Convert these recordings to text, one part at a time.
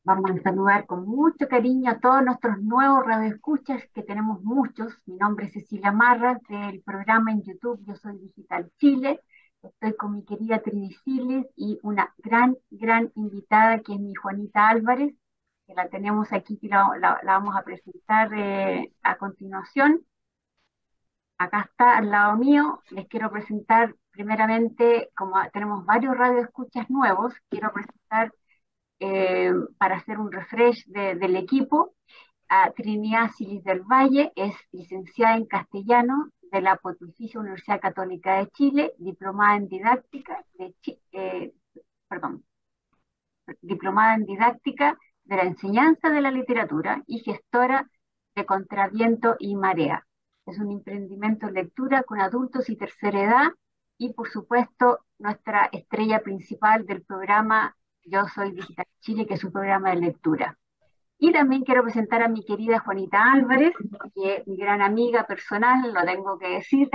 Vamos a saludar con mucho cariño a todos nuestros nuevos radioescuchas, que tenemos muchos. Mi nombre es Cecilia Marras, del programa en YouTube Yo Soy Digital Chile. Estoy con mi querida Trini Siles y una gran invitada que es mi Juanita Álvarez, que la tenemos aquí, que la vamos a presentar a continuación. Acá está al lado mío. Les quiero presentar primeramente, como tenemos varios radioescuchas nuevos, quiero presentar para hacer un refresh del equipo a Trinidad Silis del Valle. Es licenciada en castellano de la Pontificia Universidad Católica de Chile, diplomada en didáctica perdón, diplomada en didáctica de la enseñanza de la literatura y gestora de Contraviento y Marea. Es un emprendimiento en lectura con adultos y tercera edad, y por supuesto nuestra estrella principal del programa Yo Soy Digital Chile, que es un programa de lectura. Y también quiero presentar a mi querida Juanita Álvarez, que es mi gran amiga personal, lo tengo que decir.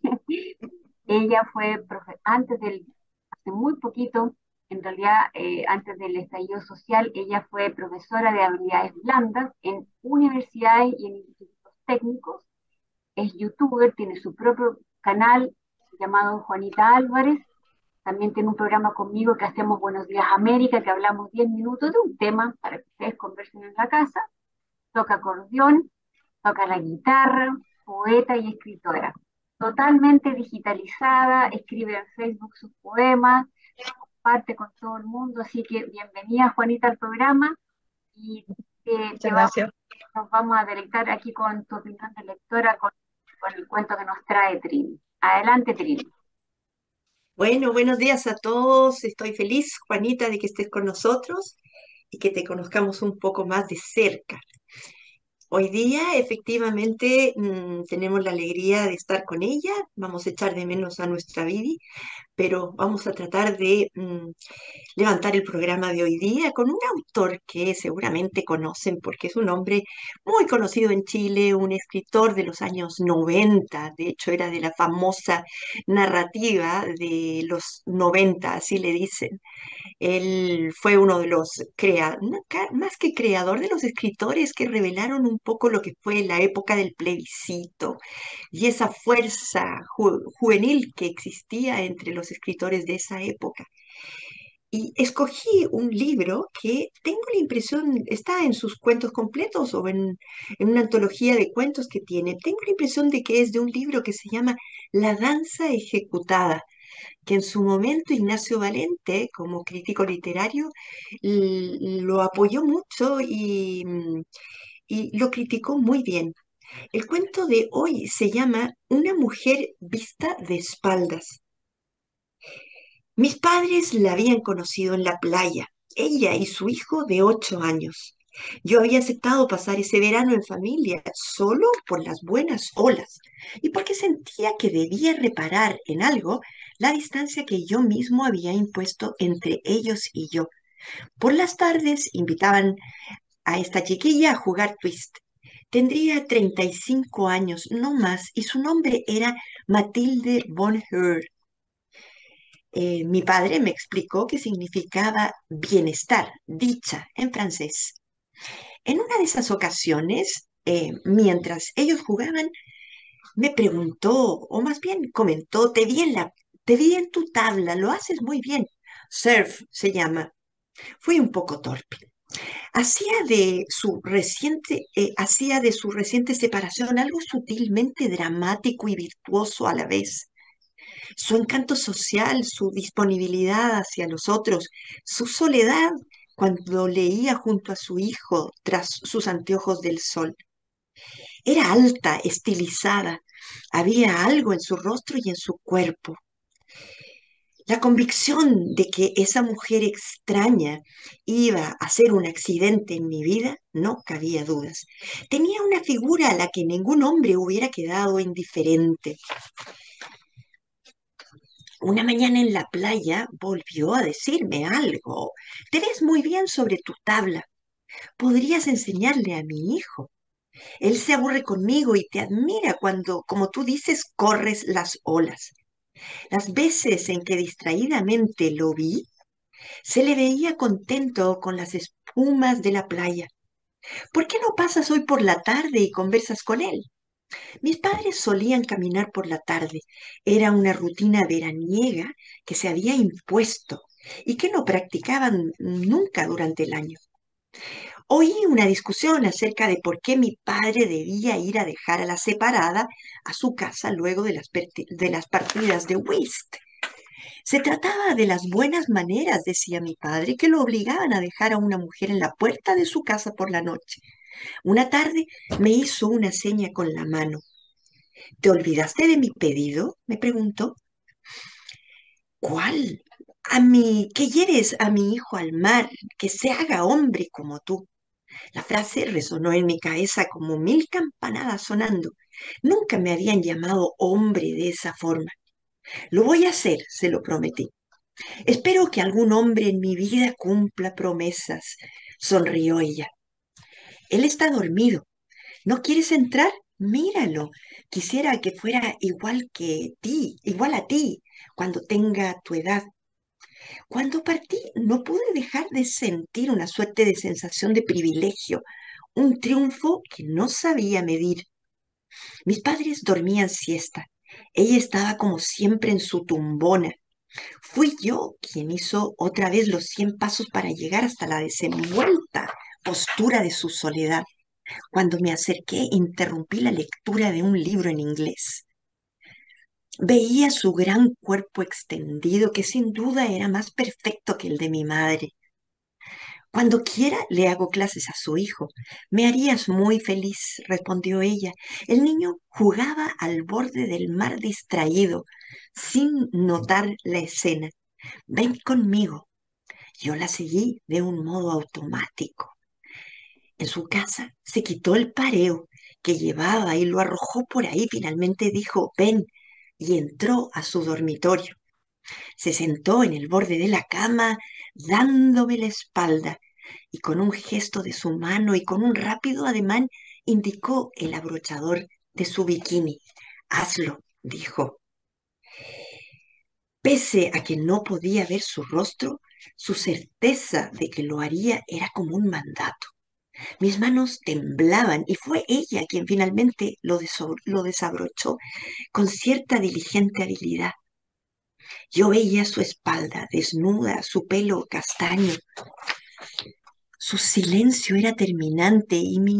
Ella fue, hace muy poquito, en realidad antes del estallido social, ella fue profesora de habilidades blandas en universidades y en institutos técnicos. Es youtuber, tiene su propio canal llamado Juanita Álvarez. También tiene un programa conmigo que hacemos Buenos Días América, que hablamos 10 minutos de un tema para que ustedes conversen en la casa. Toca acordeón, toca la guitarra, poeta y escritora. Totalmente digitalizada, escribe en Facebook sus poemas, comparte con todo el mundo, así que bienvenida Juanita al programa y te, Muchas te va- gracias. nos vamos a deleitar aquí con tu opinión de lectora, con el cuento que nos trae Trini. Adelante, Trini. Bueno, buenos días a todos. Estoy feliz, Juanita, de que estés con nosotros y que te conozcamos un poco más de cerca. Hoy día, efectivamente, tenemos la alegría de estar con ella. Vamos a echar de menos a nuestra Vivi, pero vamos a tratar de levantar el programa de hoy día con un autor que seguramente conocen porque es un hombre muy conocido en Chile, un escritor de los años 90. De hecho era de la famosa narrativa de los 90, así le dicen. Él fue uno de los más que creador, de los escritores que revelaron un poco lo que fue la época del plebiscito y esa fuerza juvenil que existía entre los escritores de esa época. Y escogí un libro que tengo la impresión, está en sus cuentos completos o en una antología de cuentos que tiene. Tengo la impresión de que es de un libro que se llama La danza ejecutada, que en su momento Ignacio Valente, como crítico literario, lo apoyó mucho y lo criticó muy bien. El cuento de hoy se llama Una mujer vista de espaldas. Mis padres la habían conocido en la playa, ella y su hijo de 8 años. Yo había aceptado pasar ese verano en familia solo por las buenas olas y porque sentía que debía reparar en algo la distancia que yo mismo había impuesto entre ellos y yo. Por las tardes invitaban a esta chiquilla a jugar twist. Tendría 35 años, no más, y su nombre era Matilde von Heur. Mi padre me explicó que significaba bienestar, dicha en francés. En una de esas ocasiones, mientras ellos jugaban, me preguntó, o más bien comentó, te vi en tu tabla, lo haces muy bien. Surf se llama. Fui un poco torpe. Hacía de su reciente separación algo sutilmente dramático y virtuoso a la vez. Su encanto social, su disponibilidad hacia los otros, su soledad cuando leía junto a su hijo tras sus anteojos del sol. Era alta, estilizada, había algo en su rostro y en su cuerpo. La convicción de que esa mujer extraña iba a ser un accidente en mi vida, no cabía dudas. Tenía una figura a la que ningún hombre hubiera quedado indiferente. Una mañana en la playa volvió a decirme algo. Te ves muy bien sobre tu tabla. Podrías enseñarle a mi hijo. Él se aburre conmigo y te admira cuando, como tú dices, corres las olas. Las veces en que distraídamente lo vi, se le veía contento con las espumas de la playa. ¿Por qué no pasas hoy por la tarde y conversas con él? Mis padres solían caminar por la tarde. Era una rutina veraniega que se había impuesto y que no practicaban nunca durante el año. Oí una discusión acerca de por qué mi padre debía ir a dejar a la separada a su casa luego de de las partidas de whist. Se trataba de las buenas maneras, decía mi padre, que lo obligaban a dejar a una mujer en la puerta de su casa por la noche. Una tarde me hizo una seña con la mano. ¿Te olvidaste de mi pedido? Me preguntó. ¿Cuál? Que lleves a mi hijo al mar, que se haga hombre como tú. La frase resonó en mi cabeza como mil campanadas sonando. Nunca me habían llamado hombre de esa forma. Lo voy a hacer, se lo prometí. Espero que algún hombre en mi vida cumpla promesas, sonrió ella. Él está dormido. ¿No quieres entrar? Míralo. Quisiera que fuera igual a ti, cuando tenga tu edad. Cuando partí, no pude dejar de sentir una suerte de sensación de privilegio, un triunfo que no sabía medir. Mis padres dormían siesta. Ella estaba como siempre en su tumbona. Fui yo quien hizo otra vez los 100 pasos para llegar hasta la desenvuelta postura de su soledad. Cuando me acerqué, interrumpí la lectura de un libro en inglés. Veía su gran cuerpo extendido, que sin duda era más perfecto que el de mi madre. Cuando quiera le hago clases a su hijo. Me harías muy feliz, respondió ella. El niño jugaba al borde del mar distraído, sin notar la escena. Ven conmigo. Yo la seguí de un modo automático. En su casa se quitó el pareo que llevaba y lo arrojó por ahí. Finalmente dijo, ven, y entró a su dormitorio. Se sentó en el borde de la cama, dándome la espalda, y con un gesto de su mano y con un rápido ademán indicó el abrochador de su bikini. Hazlo, dijo. Pese a que no podía ver su rostro, su certeza de que lo haría era como un mandato. Mis manos temblaban y fue ella quien finalmente lo desabrochó con cierta diligente habilidad. Yo veía su espalda desnuda, su pelo castaño. Su silencio era terminante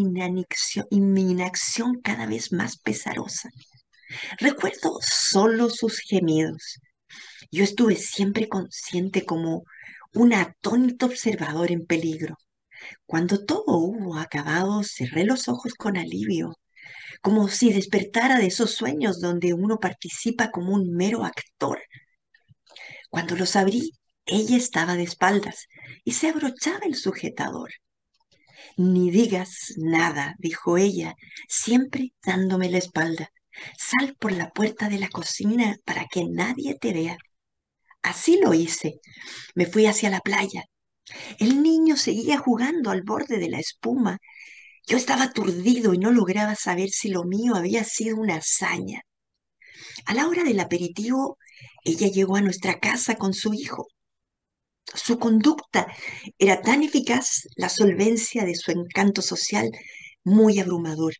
y mi inacción cada vez más pesarosa. Recuerdo solo sus gemidos. Yo estuve siempre consciente como un atónito observador en peligro. Cuando todo hubo acabado, cerré los ojos con alivio, como si despertara de esos sueños donde uno participa como un mero actor. Cuando los abrí, ella estaba de espaldas y se abrochaba el sujetador. Ni digas nada, dijo ella, siempre dándome la espalda. Sal por la puerta de la cocina para que nadie te vea. Así lo hice. Me fui hacia la playa. El niño seguía jugando al borde de la espuma. Yo estaba aturdido y no lograba saber si lo mío había sido una hazaña. A la hora del aperitivo, ella llegó a nuestra casa con su hijo. Su conducta era tan eficaz, la solvencia de su encanto social muy abrumador.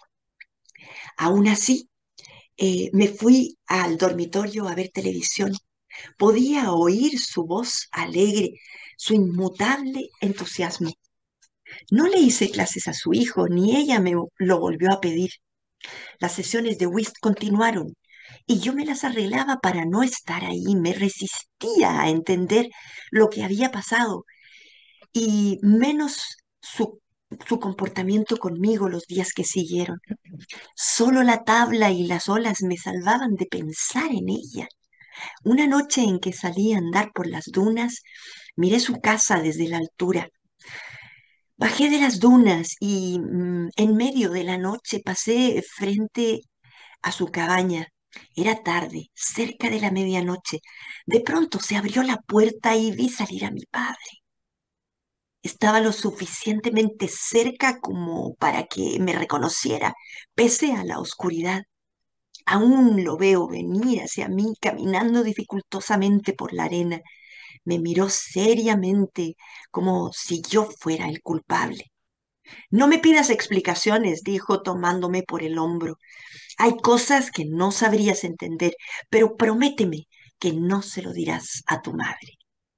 Aún así, me fui al dormitorio a ver televisión. Podía oír su voz alegre, su inmutable entusiasmo. No le hice clases a su hijo, ni ella me lo volvió a pedir. Las sesiones de whist continuaron y yo me las arreglaba para no estar ahí. Me resistía a entender lo que había pasado y menos su comportamiento conmigo los días que siguieron. Solo la tabla y las olas me salvaban de pensar en ella. Una noche en que salí a andar por las dunas, miré su casa desde la altura. Bajé de las dunas y en medio de la noche pasé frente a su cabaña. Era tarde, cerca de la medianoche. De pronto se abrió la puerta y vi salir a mi padre. Estaba lo suficientemente cerca como para que me reconociera, pese a la oscuridad. Aún lo veo venir hacia mí caminando dificultosamente por la arena. me miró seriamente como si yo fuera el culpable. No me pidas explicaciones, dijo tomándome por el hombro. Hay cosas que no sabrías entender, pero prométeme que no se lo dirás a tu madre.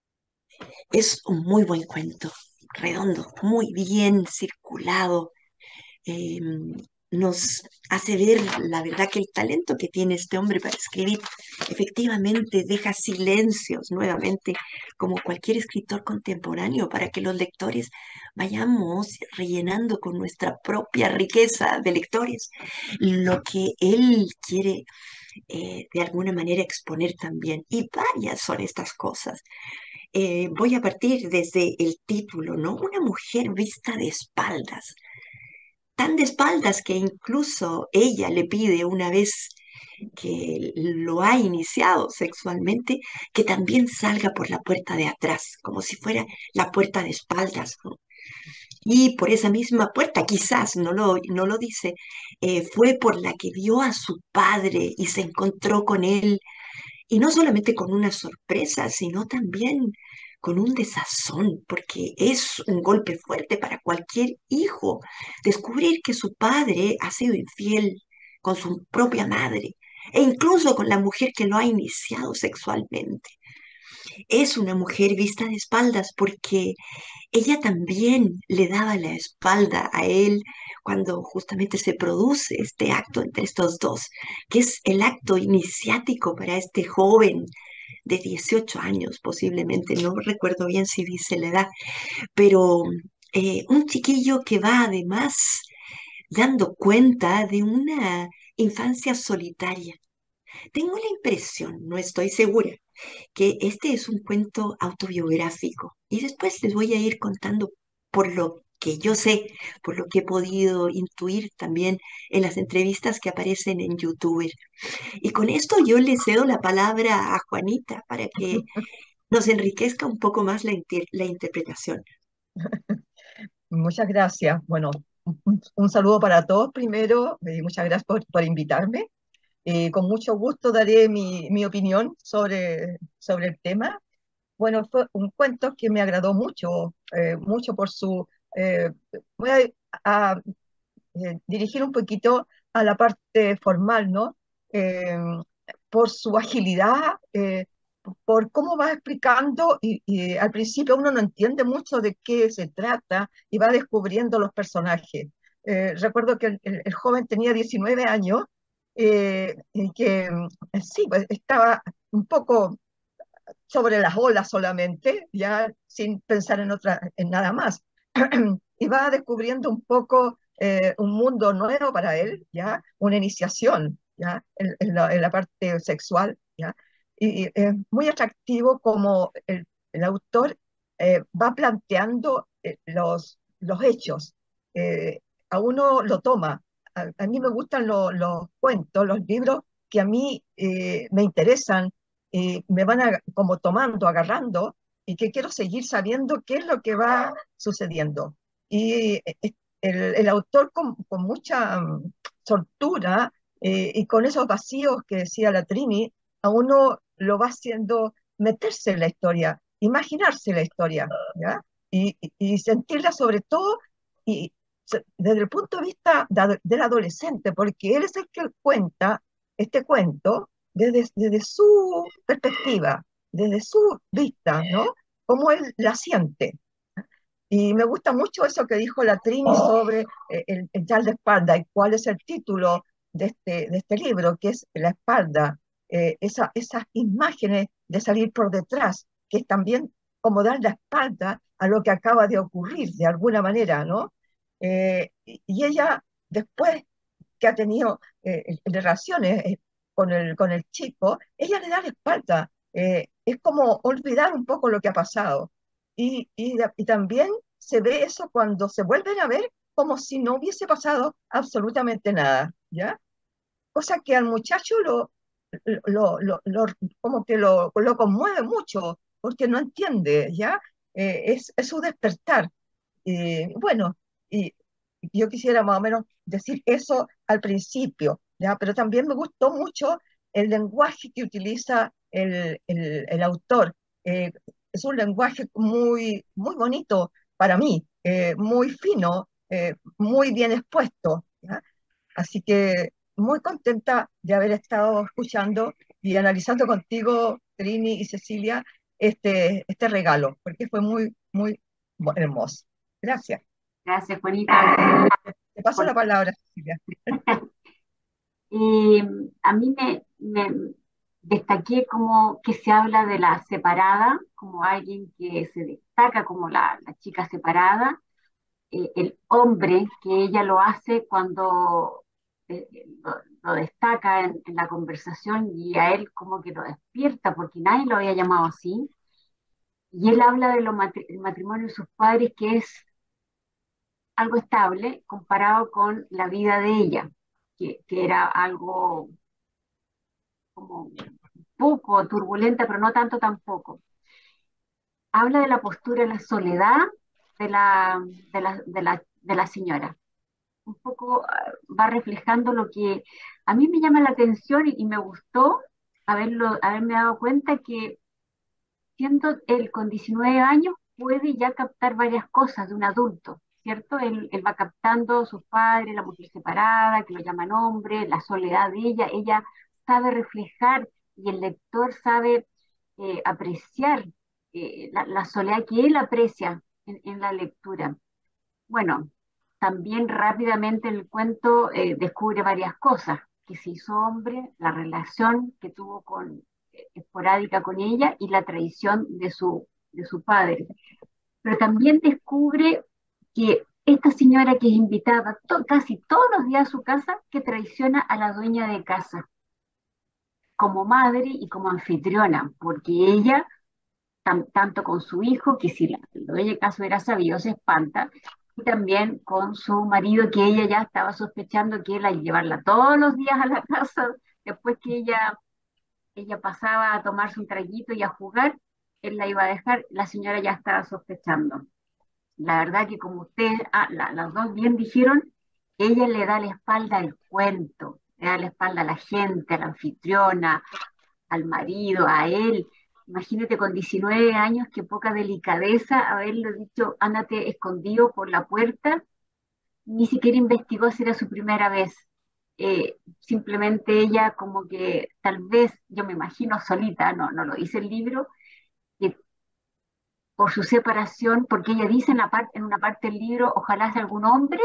Es un muy buen cuento, redondo, muy bien circulado. eh, Nos hace ver la verdad que el talento que tiene este hombre para escribir efectivamente deja silencios nuevamente, como cualquier escritor contemporáneo, para que los lectores vayamos rellenando con nuestra propia riqueza de lectores lo que él quiere de alguna manera exponer también. Y varias son estas cosas. Voy a partir desde el título, ¿no? Una mujer vista de espaldas, tan de espaldas que incluso ella le pide una vez que lo ha iniciado sexualmente, que también salga por la puerta de atrás, como si fuera la puerta de espaldas, ¿no? Y por esa misma puerta, quizás no lo dice, fue por la que vio a su padre y se encontró con él, y no solamente con una sorpresa, sino también con un desazón, porque es un golpe fuerte para cualquier hijo descubrir que su padre ha sido infiel con su propia madre e incluso con la mujer que lo ha iniciado sexualmente. Es una mujer vista de espaldas porque ella también le daba la espalda a él cuando justamente se produce este acto entre estos dos, que es el acto iniciático para este joven de 18 años, posiblemente, no recuerdo bien si dice la edad, pero un chiquillo que va además dando cuenta de una infancia solitaria. Tengo la impresión, no estoy segura, que este es un cuento autobiográfico y después les voy a ir contando por lo que yo sé, por lo que he podido intuir también en las entrevistas que aparecen en YouTube. Y con esto yo le cedo la palabra a Juanita para que nos enriquezca un poco más la interpretación. Muchas gracias. Bueno, un saludo para todos primero y muchas gracias por invitarme. Con mucho gusto daré mi opinión sobre el tema. Bueno, fue un cuento que me agradó mucho, mucho por su... eh, voy a dirigir un poquito a la parte formal, ¿no? Eh, por su agilidad, por cómo va explicando y al principio uno no entiende mucho de qué se trata y va descubriendo los personajes. Recuerdo que el joven tenía 19 años y que sí, pues, estaba un poco sobre las olas solamente, ya sin pensar en nada más. Y va descubriendo un poco un mundo nuevo para él, ya una iniciación, ya en la parte sexual, ya. Y es muy atractivo como el autor va planteando los hechos. A uno lo toma. A mí me gustan los cuentos, los libros que a mí me interesan, me van como tomando, agarrando, y que quiero seguir sabiendo qué es lo que va sucediendo. Y el autor con mucha soltura y con esos vacíos que decía la Trini, a uno lo va haciendo meterse en la historia, imaginarse la historia, ¿ya? Y sentirla sobre todo y, desde el punto de vista del adolescente, porque él es el que cuenta este cuento desde su perspectiva, desde su vista, ¿no? Cómo él la siente. Y me gusta mucho eso que dijo la Trini sobre el tal de espalda y cuál es el título de este libro, que es La espalda, esas imágenes de salir por detrás, que es también como dar la espalda a lo que acaba de ocurrir de alguna manera, ¿no? Y ella, después que ha tenido relaciones con el chico, ella le da la espalda. Es como olvidar un poco lo que ha pasado. Y también se ve eso cuando se vuelven a ver como si no hubiese pasado absolutamente nada, ¿ya? Cosa que al muchacho como que lo conmueve mucho, porque no entiende, ¿ya? Es su despertar. Bueno, y yo quisiera más o menos decir eso al principio, ¿ya? Pero también me gustó mucho el lenguaje que utiliza el autor. es un lenguaje muy, muy bonito para mí, muy fino, muy bien expuesto, ¿ya? Así que muy contenta de haber estado escuchando y analizando contigo, Trini y Cecilia, este regalo, porque fue muy, muy hermoso. Gracias. Gracias, Juanita. Te paso la por- palabra, Cecilia. Y a mí me destaqué como que se habla de la separada, como alguien que se destaca como la chica separada, el hombre que ella lo hace cuando lo destaca en la conversación y a él como que lo despierta porque nadie lo había llamado así. Y él habla de el matrimonio de sus padres que es algo estable comparado con la vida de ella, que era algo como poco turbulenta, pero no tanto tampoco. Habla de la postura de la soledad de la señora. Un poco va reflejando lo que a mí me llama la atención y me gustó haberme dado cuenta que siendo él con 19 años puede ya captar varias cosas de un adulto, ¿cierto? Él va captando a sus padres, la mujer separada, que lo llaman hombre, la soledad de ella sabe reflejar y el lector sabe apreciar la soledad que él aprecia en la lectura. Bueno, también rápidamente el cuento descubre varias cosas, que se hizo hombre, la relación que tuvo esporádica con ella y la traición de su padre. Pero también descubre que esta señora que es invitada casi todos los días a su casa, que traiciona a la dueña de casa como madre y como anfitriona, porque ella tanto con su hijo, que si la dueña de casa hubiera sabido, se espanta, y también con su marido, que ella ya estaba sospechando que él al llevarla todos los días a la casa, después que ella pasaba a tomarse un traguito y a jugar, él la iba a dejar, la señora ya estaba sospechando. La verdad que como ustedes, las dos bien dijeron, ella le da la espalda al cuento, le da la espalda a la gente, a la anfitriona, al marido, a él. Imagínate con 19 años, qué poca delicadeza haberle dicho, ándate escondido por la puerta. Ni siquiera investigó si era su primera vez. Simplemente ella como que tal vez, yo me imagino solita, no lo dice el libro, que por su separación, porque ella dice en una parte del libro, ojalá sea algún hombre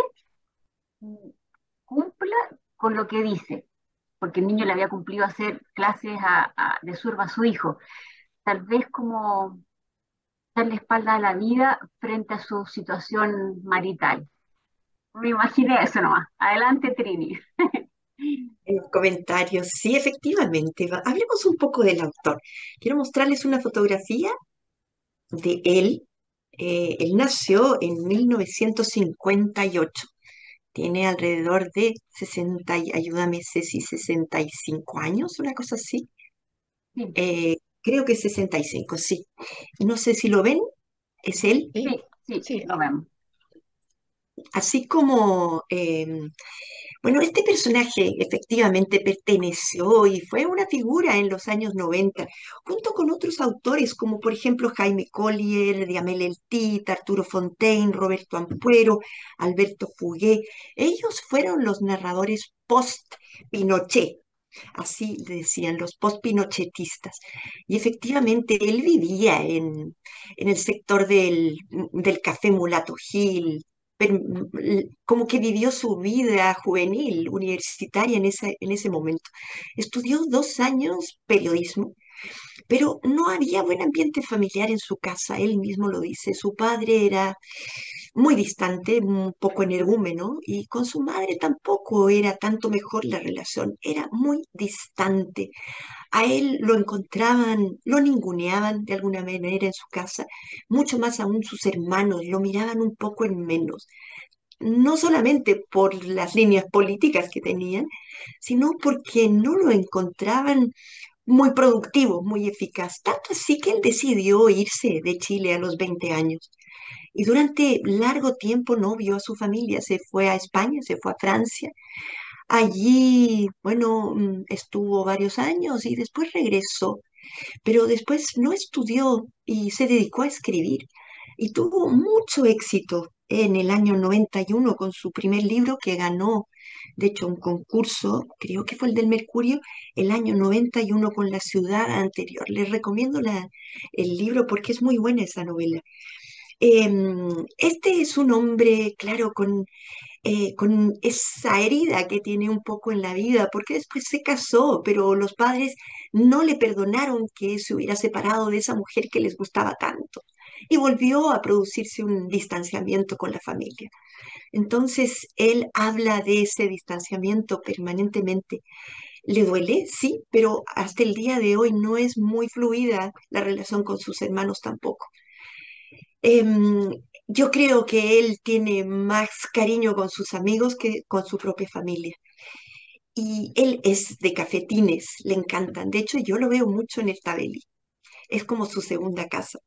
mm, cumpla con lo que dice, porque el niño le había cumplido hacer clases de surf a su hijo. Tal vez como darle espalda a la vida frente a su situación marital. Me imaginé eso nomás. Adelante, Trini. En los comentarios, sí, efectivamente. Hablemos un poco del autor. Quiero mostrarles una fotografía de él. Él nació en 1958. Tiene alrededor de 60, ayúdame Ceci, 65 años, una cosa así. Sí, Creo que 65, sí. No sé si lo ven, es él. Sí, sí, sí, lo vemos. Así como bueno, este personaje efectivamente perteneció y fue una figura en los años 90, junto con otros autores como por ejemplo Jaime Collier, Diamel Eltit, Arturo Fontaine, Roberto Ampuero, Alberto Fugué. Ellos fueron los narradores post-Pinochet. Así decían los post-pinochetistas. Y efectivamente él vivía en el sector del Café Mulato Gil, como que vivió su vida juvenil, universitaria en ese momento. Estudió 2 años periodismo, pero no había buen ambiente familiar en su casa, él mismo lo dice. Su padre era muy distante, un poco energúmeno, y con su madre tampoco era tanto mejor la relación, era muy distante. A él lo encontraban, lo ninguneaban de alguna manera en su casa, mucho más aún sus hermanos, lo miraban un poco en menos, no solamente por las líneas políticas que tenían, sino porque no lo encontraban muy productivo, muy eficaz. Tanto así que él decidió irse de Chile a los 20 años. Y durante largo tiempo no vio a su familia, se fue a España, se fue a Francia. Allí, bueno, estuvo varios años y después regresó. pero después no estudió y se dedicó a escribir y tuvo mucho éxito en el año 91 con su primer libro que ganó, de hecho, un concurso, creo que fue el del Mercurio, el año 91 con La ciudad anterior. Les recomiendo el libro porque es muy buena esa novela. Este es un hombre, claro, con esa herida que tiene un poco en la vida, porque después se casó, pero los padres no le perdonaron que se hubiera separado de esa mujer que les gustaba tanto. Y volvió a producirse un distanciamiento con la familia. Entonces, él habla de ese distanciamiento permanentemente. Le duele, sí, pero hasta el día de hoy no es muy fluida la relación con sus hermanos tampoco. Em, yo creo que él tiene más cariño con sus amigos que con su propia familia. Y él es de cafetines, le encantan. De hecho, yo lo veo mucho en el Tabeli. Es como su segunda casa.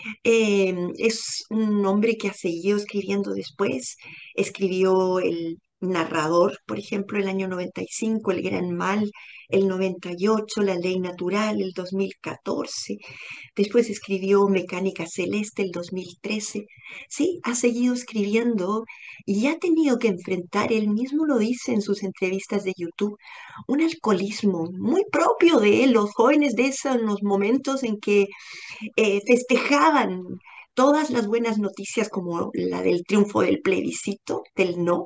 Es un hombre que ha seguido escribiendo después. Escribió El Narrador, por ejemplo, el año 95, El Gran Mal, el 98, La Ley Natural, el 2014. Después escribió Mecánica Celeste el 2013. Sí, ha seguido escribiendo y ha tenido que enfrentar, él mismo lo dice en sus entrevistas de YouTube, un alcoholismo muy propio de él. Los jóvenes de esos los momentos en que festejaban todas las buenas noticias como la del triunfo del plebiscito, del no.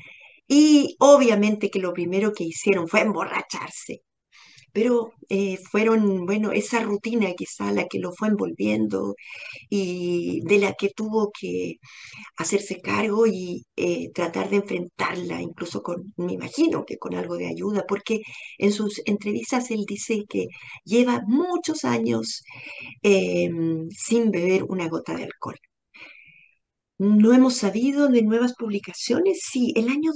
Y obviamente que lo primero que hicieron fue emborracharse, pero fueron, bueno, esa rutina quizá la que lo fue envolviendo y de la que tuvo que hacerse cargo y tratar de enfrentarla, incluso con, me imagino que con algo de ayuda, porque en sus entrevistas él dice que lleva muchos años sin beber una gota de alcohol. No hemos sabido de nuevas publicaciones. Sí, el año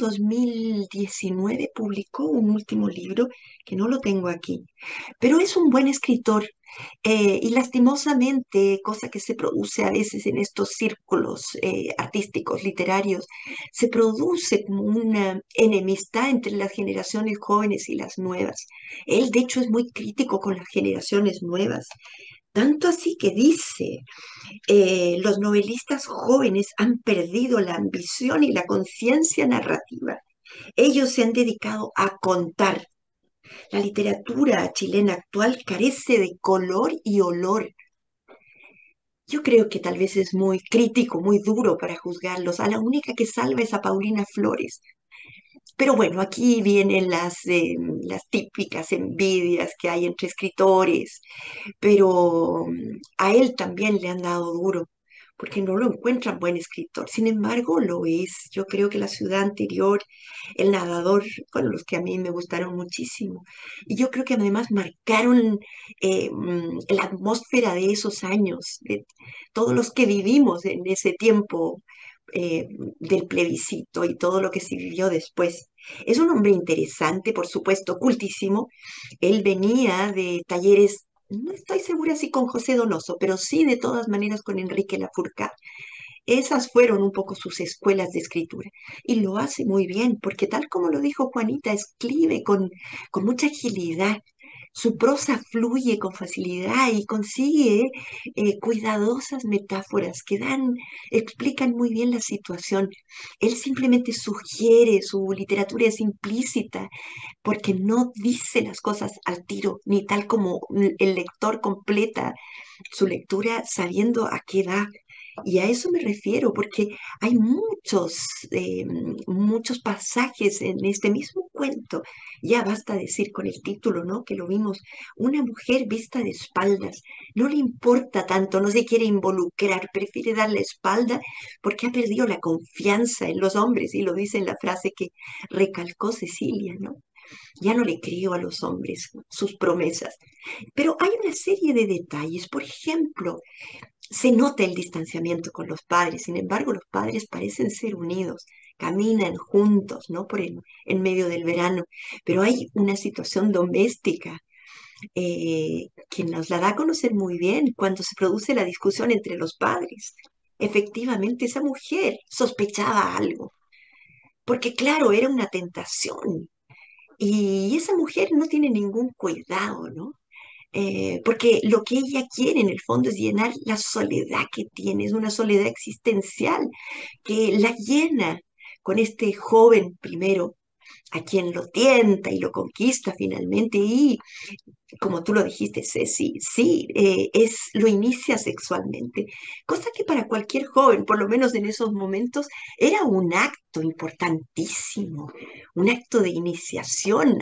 2019 publicó un último libro que no lo tengo aquí, pero es un buen escritor y lastimosamente, cosa que se produce a veces en estos círculos artísticos, literarios, se produce como una enemistad entre las generaciones jóvenes y las nuevas. Él, de hecho, es muy crítico con las generaciones nuevas. Tanto así que dice, los novelistas jóvenes han perdido la ambición y la conciencia narrativa. Ellos se han dedicado a contar. La literatura chilena actual carece de color y olor. Yo creo que tal vez es muy crítico, muy duro para juzgarlos. A la única que salva es a Paulina Flores. Pero bueno, aquí vienen las típicas envidias que hay entre escritores, pero a él también le han dado duro, porque no lo encuentran buen escritor. Sin embargo, lo es. Yo creo que La ciudad anterior, El nadador, fueron los que a mí me gustaron muchísimo. Y yo creo que además marcaron la atmósfera de esos años, de todos los que vivimos en ese tiempo eh, del plebiscito y todo lo que se vivió después. Es un hombre interesante, por supuesto, cultísimo. Él venía de talleres, no estoy segura si con José Donoso, pero sí de todas maneras con Enrique Lafourcade. Esas fueron un poco sus escuelas de escritura. Y lo hace muy bien, porque tal como lo dijo Juanita, escribe con mucha agilidad. Su prosa fluye con facilidad y consigue cuidadosas metáforas que explican muy bien la situación. Él simplemente sugiere, su literatura es implícita, porque no dice las cosas al tiro, ni tal como el lector completa su lectura sabiendo a qué va. Y a eso me refiero, porque hay muchos pasajes en este mismo cuento. Ya basta decir con el título, ¿no? Que lo vimos, una mujer vista de espaldas. No le importa tanto, no se quiere involucrar, prefiere dar la espalda porque ha perdido la confianza en los hombres, y lo dice en la frase que recalcó Cecilia, ¿no? Ya no le creo a los hombres sus promesas. Pero hay una serie de detalles. Por ejemplo, se nota el distanciamiento con los padres. Sin embargo, los padres parecen ser unidos. Caminan juntos, ¿no? En medio del verano. Pero hay una situación doméstica que nos la da a conocer muy bien cuando se produce la discusión entre los padres. Efectivamente, esa mujer sospechaba algo, porque claro, era una tentación. Y esa mujer no tiene ningún cuidado, ¿no? porque lo que ella quiere en el fondo es llenar la soledad que tiene, es una soledad existencial que la llena con este joven primero, a quien lo tienta y lo conquista finalmente, y como tú lo dijiste, Ceci, sí, lo inicia sexualmente, cosa que para cualquier joven, por lo menos en esos momentos, era un acto importantísimo, un acto de iniciación,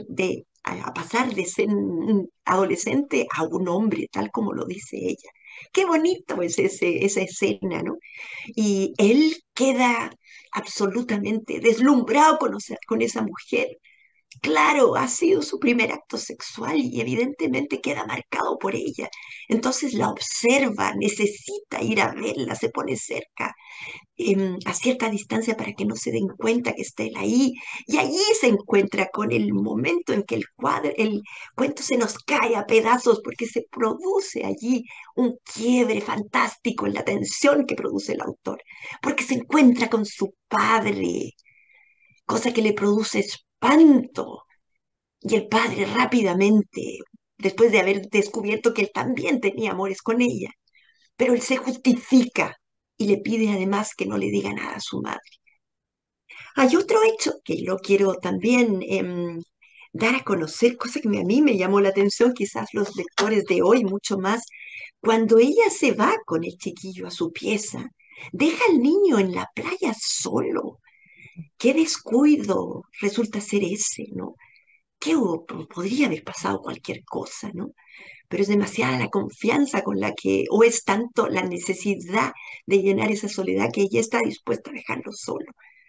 a pasar de ser un adolescente a un hombre, tal como lo dice ella. Qué bonito es esa escena, ¿no? Y él queda absolutamente deslumbrado con esa mujer. Claro, ha sido su primer acto sexual y evidentemente queda marcado por ella. Entonces la observa, necesita ir a verla, se pone cerca, a cierta distancia para que no se den cuenta que está él ahí. Y allí se encuentra con el momento en que el cuento se nos cae a pedazos porque se produce allí un quiebre fantástico en la tensión que produce el autor, porque se encuentra con su padre, cosa que le produce espanto. Y el padre rápidamente, después de haber descubierto que él también tenía amores con ella, pero él se justifica y le pide además que no le diga nada a su madre. Hay otro hecho que lo quiero también dar a conocer, cosa que a mí me llamó la atención, quizás los lectores de hoy mucho más, cuando ella se va con el chiquillo a su pieza, deja al niño en la playa solo. Qué descuido resulta ser ese, ¿no? Podría haber pasado cualquier cosa, ¿no? Pero es demasiada la confianza con la que, o es tanto la necesidad de llenar esa soledad que ella está dispuesta a dejarlo solo.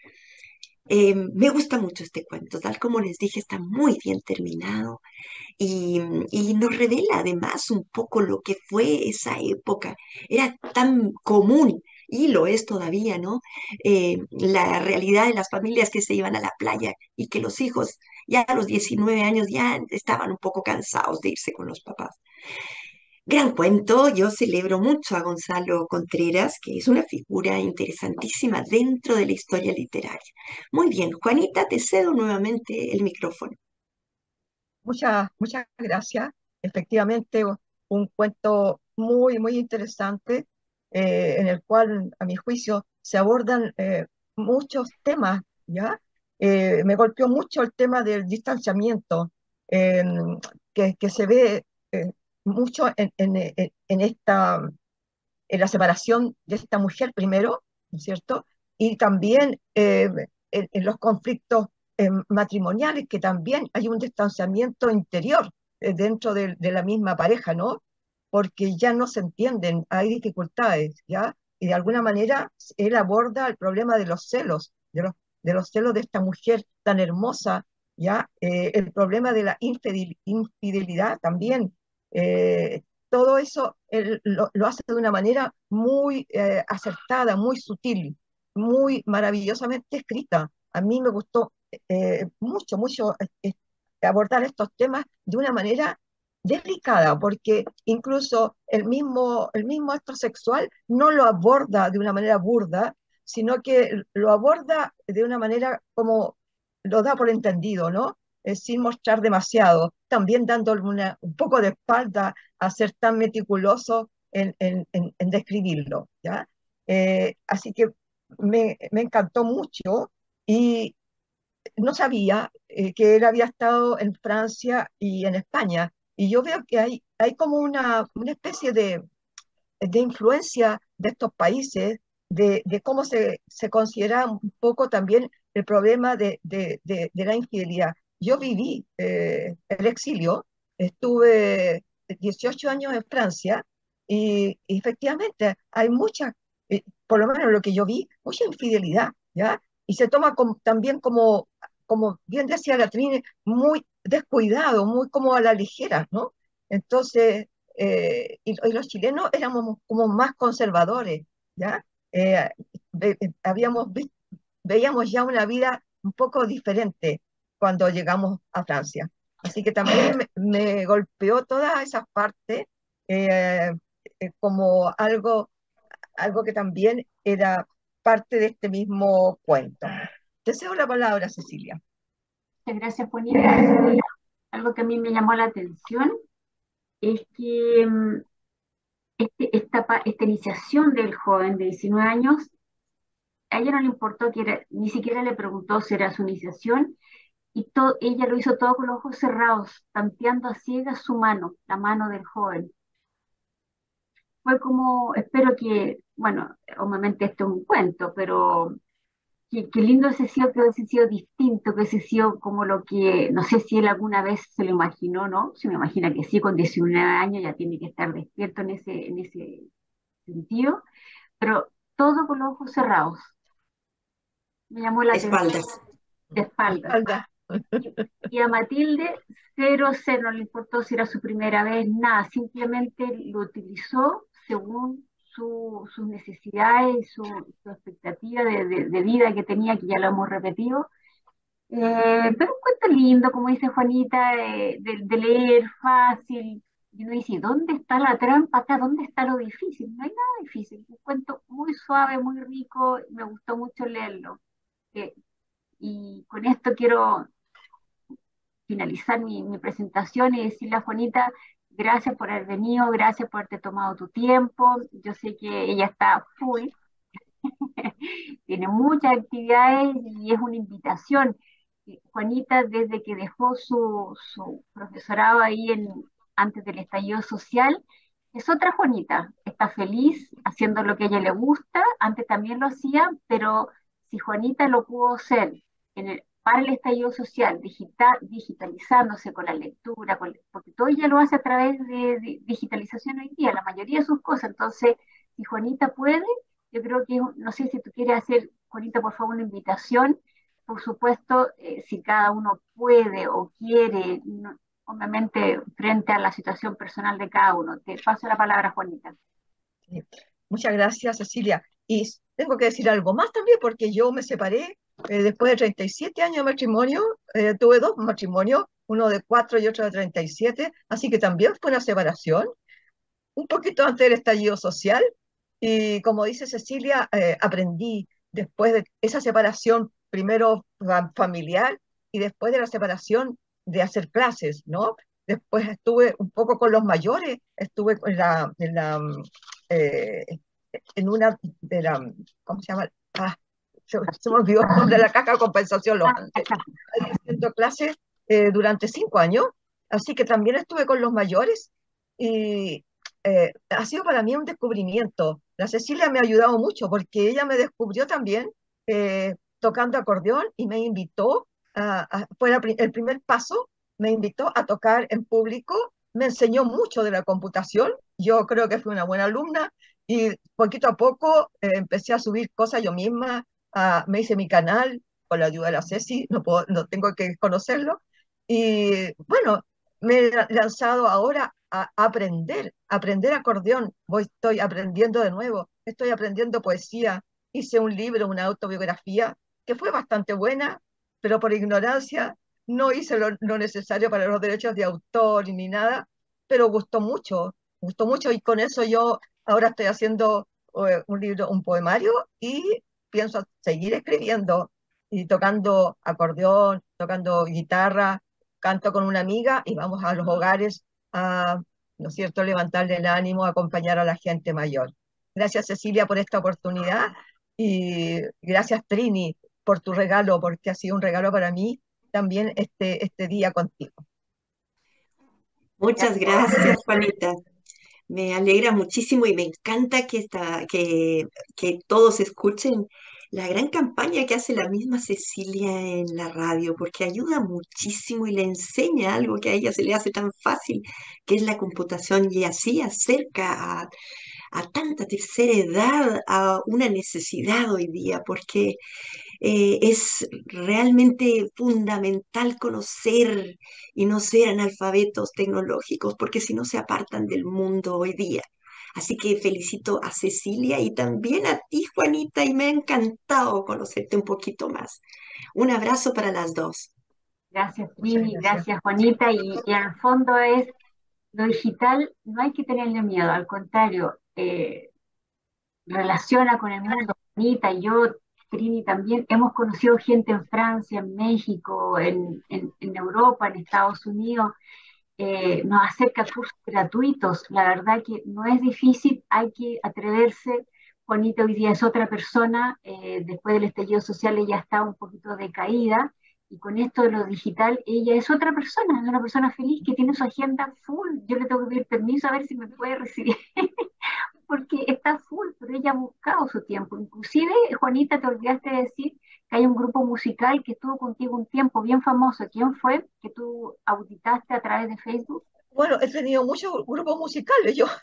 Me gusta mucho este cuento, tal como les dije, está muy bien terminado y, y nos revela además un poco lo que fue esa época. Era tan común, y lo es todavía, ¿no? La realidad de las familias que se iban a la playa y que los hijos ya a los 19 años ya estaban un poco cansados de irse con los papás. Gran cuento, yo celebro mucho a Gonzalo Contreras, que es una figura interesantísima dentro de la historia literaria. Muy bien, Juanita, te cedo nuevamente el micrófono. Muchas gracias. Efectivamente, un cuento muy interesante, en el cual, a mi juicio, se abordan muchos temas, ¿ya? Me golpeó mucho el tema del distanciamiento, eh, que se ve mucho en la separación de esta mujer primero, ¿no es cierto? Y también en los conflictos matrimoniales, que también hay un distanciamiento interior dentro de la misma pareja, ¿no? Porque ya no se entienden, hay dificultades, ¿ya? Y de alguna manera él aborda el problema de los celos, de los celos de esta mujer tan hermosa, ¿ya? El problema de la infidelidad también. Todo eso él lo hace de una manera muy acertada, muy sutil, muy maravillosamente escrita. A mí me gustó mucho abordar estos temas de una manera delicada, porque incluso el mismo acto sexual no lo aborda de una manera burda, sino que lo aborda de una manera como lo da por entendido, ¿no? Sin mostrar demasiado, también dándole un poco de espalda a ser tan meticuloso en describirlo, ¿ya? Así que me encantó mucho y no sabía que él había estado en Francia y en España, y yo veo que hay como una especie de influencia de estos países, de cómo se considera un poco también el problema de la infidelidad. Yo viví el exilio, estuve 18 años en Francia y efectivamente hay por lo menos lo que yo vi, mucha infidelidad, ¿ya? Y se toma también como bien decía la Trini, muy descuidado, muy como a la ligera, ¿no? Entonces, y los chilenos éramos como más conservadores, ¿ya? Eh, ve- eh, habíamos vis- Veíamos ya una vida un poco diferente cuando llegamos a Francia. Así que también me golpeó todas esas partes eh, como algo que también era parte de este mismo cuento. Te cedo la palabra, Cecilia. Muchas gracias, Juanita. Sí, algo que a mí me llamó la atención es que esta iniciación del joven de 19 años, a ella no le importó que era, ni siquiera le preguntó si era su iniciación, y ella lo hizo todo con los ojos cerrados, tanteando a ciegas su mano, la mano del joven. Fue como, espero que, bueno, obviamente esto es un cuento, pero qué lindo ese sido, que hubiese sido distinto, que ese sido como lo que, no sé si él alguna vez se lo imaginó, ¿no? Se me imagina que sí, con 19 años ya tiene que estar despierto en ese sentido, pero todo con los ojos cerrados. Me llamó la atención, Espaldas. de espaldas. Espalda. Y a Matilde, cero, cero, no le importó si era su primera vez, nada, simplemente lo utilizó según sus necesidades y su expectativa de vida que tenía, que ya lo hemos repetido. Pero un cuento lindo, como dice Juanita, de leer fácil. Y uno dice, ¿dónde está la trampa acá? ¿Dónde está lo difícil? No hay nada difícil. Un cuento muy suave, muy rico, me gustó mucho leerlo. Eh, y con esto quiero finalizar mi presentación y decirle a Juanita, gracias por haber venido, gracias por haberte tomado tu tiempo. Yo sé que ella está full, tiene muchas actividades y es una invitación. Juanita, desde que dejó su profesorado ahí antes del estallido social, es otra Juanita. Está feliz haciendo lo que a ella le gusta. Antes también lo hacía, pero si Juanita lo pudo hacer para el estallido social, digitalizándose con la lectura, porque todo ella lo hace a través de digitalización hoy día, la mayoría de sus cosas. Entonces, si Juanita puede, yo creo que, no sé si tú quieres hacer, Juanita, por favor, una invitación. Por supuesto, si cada uno puede o quiere, obviamente frente a la situación personal de cada uno. Te paso la palabra, Juanita. Sí. Muchas gracias, Cecilia. Y tengo que decir algo más también, porque yo me separé después de 37 años de matrimonio. Tuve dos matrimonios, uno de 4 y otro de 37, así que también fue una separación, un poquito antes del estallido social. Y como dice Cecilia, aprendí después de esa separación, primero familiar y después de la separación de hacer clases, ¿no? Después estuve un poco con los mayores, estuve eh, en una de la, ¿cómo se llama? Se me olvidó el nombre de la caja de compensación, los antes, Acá. haciendo clases durante 5 años, así que también estuve con los mayores y ha sido para mí un descubrimiento. La Cecilia me ha ayudado mucho porque ella me descubrió también tocando acordeón y me invitó, fue el primer paso, me invitó a tocar en público, me enseñó mucho de la computación, yo creo que fui una buena alumna y poquito a poco empecé a subir cosas yo misma, me hice mi canal con la ayuda de la Ceci, no tengo que conocerlo, y bueno, me he lanzado ahora a aprender acordeón. Estoy aprendiendo de nuevo, estoy aprendiendo poesía. Hice un libro, una autobiografía, que fue bastante buena, pero por ignorancia no hice lo necesario para los derechos de autor ni nada, pero gustó mucho y con eso yo ahora estoy haciendo un libro, un poemario y pienso seguir escribiendo y tocando acordeón, tocando guitarra, canto con una amiga y vamos a los hogares a, ¿no es cierto?, levantarle el ánimo, acompañar a la gente mayor. Gracias, Cecilia, por esta oportunidad y gracias, Trini, por tu regalo, porque ha sido un regalo para mí también este día contigo. Muchas gracias, Juanita. Me alegra muchísimo y me encanta que todos escuchen la gran campaña que hace la misma Cecilia en la radio, porque ayuda muchísimo y le enseña algo que a ella se le hace tan fácil, que es la computación, y así acerca a tanta tercera edad a una necesidad hoy día, porque es realmente fundamental conocer y no ser analfabetos tecnológicos, porque si no se apartan del mundo hoy día. Así que felicito a Cecilia y también a ti, Juanita, y me ha encantado conocerte un poquito más. Un abrazo para las dos. Gracias, Muchas Trini, gracias. gracias, Juanita. Y en el fondo es, lo digital no hay que tenerle miedo, al contrario, relaciona con el mundo. Juanita y yo, Trini también, hemos conocido gente en Francia, en México, en Europa, en Estados Unidos, nos acerca cursos gratuitos. La verdad que no es difícil, hay que atreverse. Juanita hoy día es otra persona, después del estallido social ella está un poquito decaída y con esto de lo digital ella es una persona feliz que tiene su agenda full. Yo le tengo que pedir permiso a ver si me puede recibir porque está full, pero ella ha buscado su tiempo. Inclusive, Juanita, te olvidaste de decir que hay un grupo musical que estuvo contigo un tiempo bien famoso. ¿Quién fue? Que tú auditaste a través de Facebook. Bueno, he tenido muchos grupos musicales, yo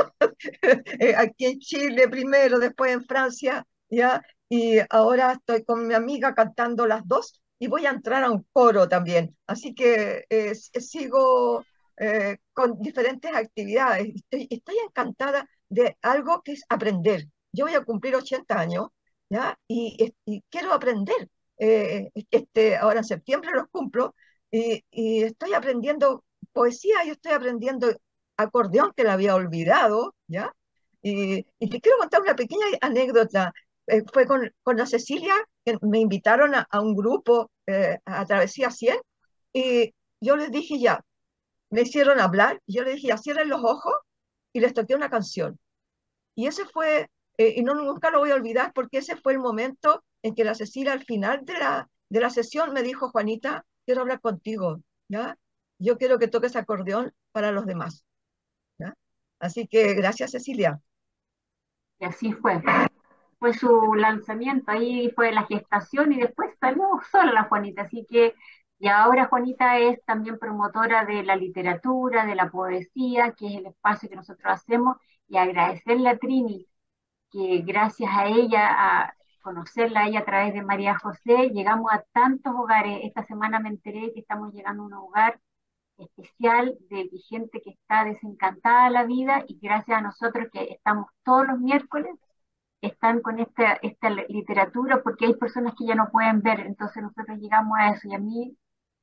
aquí en Chile primero, después en Francia, ¿ya? Y ahora estoy con mi amiga cantando las dos y voy a entrar a un coro también. Así que sigo con diferentes actividades. Estoy encantada de algo que es aprender. Yo voy a cumplir 80 años, ¿ya? Y quiero aprender. Ahora en septiembre los cumplo y estoy aprendiendo poesía, yo estoy aprendiendo acordeón que la había olvidado, ¿ya? Y te quiero contar una pequeña anécdota. Fue con la Cecilia, que me invitaron a un grupo a Travesía 100, y yo les dije ya, me hicieron hablar, y yo les dije ya, cierren los ojos, y les toqué una canción. Y ese fue, y no, nunca lo voy a olvidar, porque ese fue el momento en que la Cecilia al final de la sesión me dijo, Juanita, quiero hablar contigo, ¿ya? Yo quiero que toques acordeón para los demás. ¿Ya? Así que gracias, Cecilia. Y así fue. Fue su lanzamiento, ahí fue la gestación y después salió sola la Juanita. Así que, y ahora Juanita es también promotora de la literatura, de la poesía, que es el espacio que nosotros hacemos, y agradecerle a Trini que gracias a ella, a conocerla a ella a través de María José, llegamos a tantos hogares. Esta semana me enteré que estamos llegando a un hogar especial de gente que está desencantada de la vida y gracias a nosotros que estamos todos los miércoles, están con esta literatura porque hay personas que ya no pueden ver, entonces nosotros llegamos a eso y a mí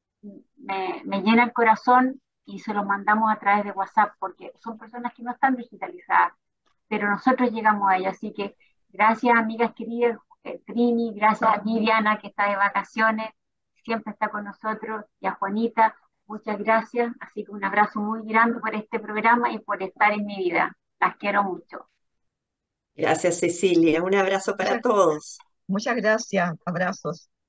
me llena el corazón y se los mandamos a través de WhatsApp porque son personas que no están digitalizadas, pero nosotros llegamos a ello. Así que gracias, amigas queridas, Trini, gracias a Viviana, que está de vacaciones, siempre está con nosotros, y a Juanita, muchas gracias. Así que un abrazo muy grande por este programa y por estar en mi vida. Las quiero mucho. Gracias, Cecilia. Un abrazo para Muchas, todos. muchas gracias. Abrazos.